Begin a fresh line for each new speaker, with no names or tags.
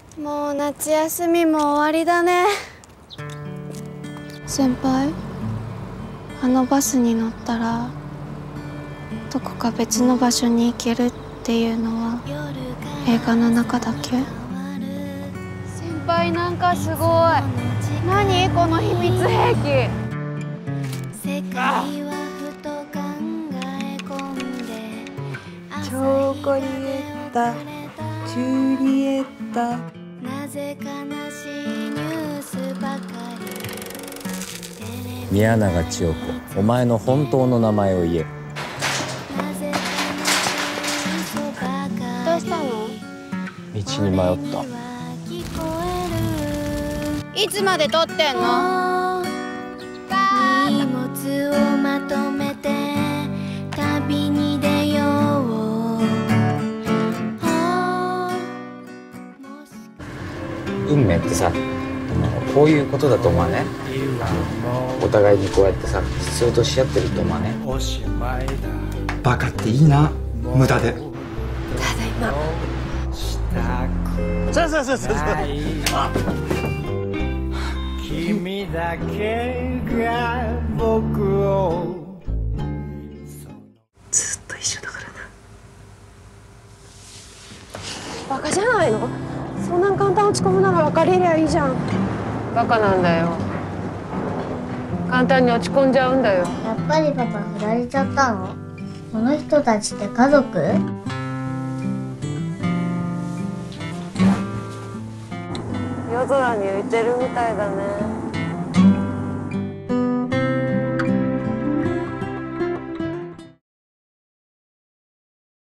もう夏休みも終わりだね。先輩、あのバスに乗ったらどこか別の場所に行けるっていうのは映画の中だけ？先輩なんかすごい。何この秘密兵器。
チョコリエッタ、ジュリエッタ。
宮永千代子、お前の本当の名前を言え。
どうしたの？
道に迷った。
いつまで撮ってんの？荷物をまとめて旅に出よう。
運命ってさ、こういうことだと思わね。お互いにこうやってさ、必要とし合ってると思わね。
バカっていいな、無駄で。
ただいま。
そう君だけが僕を
ずっと一緒だからな。
バカじゃないの？そんな簡単落ち込むなら別れりゃいいじゃん。
バカなんだよ。簡単に落ち込んじゃうんだよ。
やっぱりパパ振られちゃったの？この人たちって家族？
夜空に浮いてるみたいだね。